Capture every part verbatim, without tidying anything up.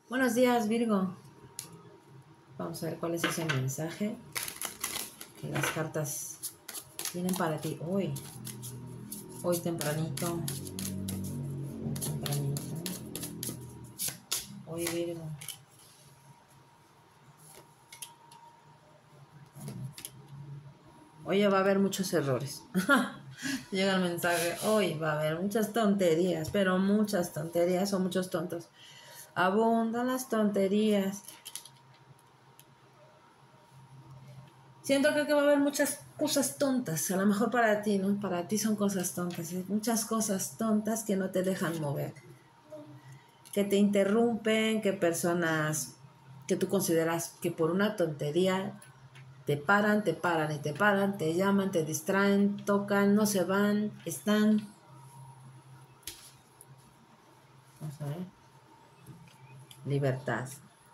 Buenos días, Virgo. Vamos a ver cuál es ese mensaje que las cartas tienen para ti hoy. Hoy tempranito. Hoy tempranito. Hoy, Virgo. Hoy va a haber muchos errores. Llega el mensaje. Hoy va a haber muchas tonterías, pero muchas tonterías o muchos tontos. Abundan las tonterías. Siento que va a haber muchas cosas tontas, a lo mejor para ti, ¿no? Para ti son cosas tontas, ¿eh? Muchas cosas tontas que no te dejan mover, que te interrumpen, que personas que tú consideras que por una tontería te paran, te paran y te paran, te llaman, te distraen, tocan, no se van, están. Vamos a ver. Libertad.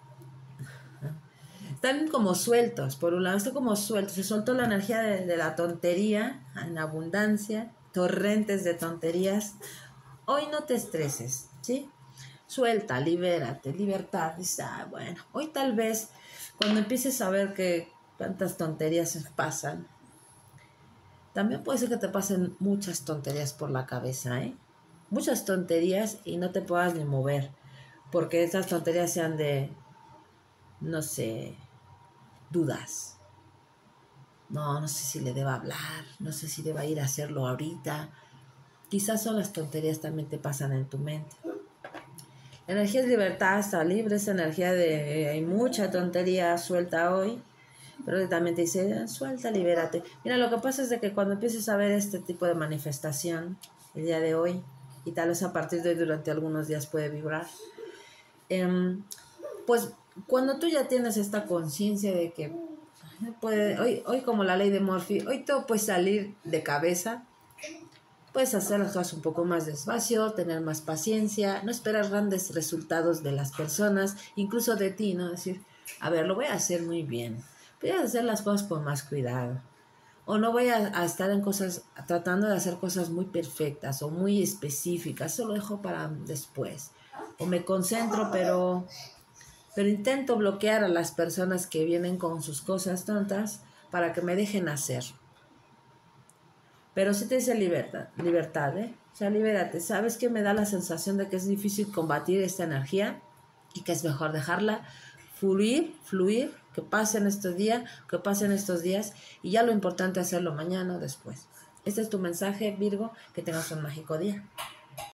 Están como sueltos, por un lado, están como sueltos, se soltó la energía de, de la tontería en abundancia, torrentes de tonterías. Hoy no te estreses, ¿sí? Suelta, libérate, libertad. Dice, ah, bueno, hoy tal vez cuando empieces a ver que tantas tonterías pasan, también puede ser que te pasen muchas tonterías por la cabeza, ¿eh? Muchas tonterías y no te puedas ni mover, porque esas tonterías sean de, no sé, dudas. No, no sé si le deba hablar, no sé si deba ir a hacerlo ahorita. Quizás son las tonterías también te pasan en tu mente. La energía es libertad, está libre, esa energía de hay mucha tontería suelta hoy, pero también te dice, suelta, libérate. Mira, lo que pasa es de que cuando empieces a ver este tipo de manifestación el día de hoy, y tal vez a partir de hoy durante algunos días puede vibrar, eh, pues cuando tú ya tienes esta conciencia de que puede, hoy, hoy como la ley de Murphy, hoy todo puede salir de cabeza, puedes hacer las cosas un poco más despacio, tener más paciencia, no esperar grandes resultados de las personas, incluso de ti, ¿no? Decir, a ver, lo voy a hacer muy bien, voy a hacer las cosas con más cuidado, o no voy a, a estar en cosas, tratando de hacer cosas muy perfectas o muy específicas, eso lo dejo para después, o me concentro, pero... Pero intento bloquear a las personas que vienen con sus cosas tontas para que me dejen hacer. Pero sí te dice libertad, libertad, ¿eh? O sea, libérate. ¿Sabes qué me da la sensación de que es difícil combatir esta energía? Y que es mejor dejarla fluir, fluir, que pasen estos días, que pasen estos días. Y ya lo importante es hacerlo mañana o después. Este es tu mensaje, Virgo. Que tengas un mágico día.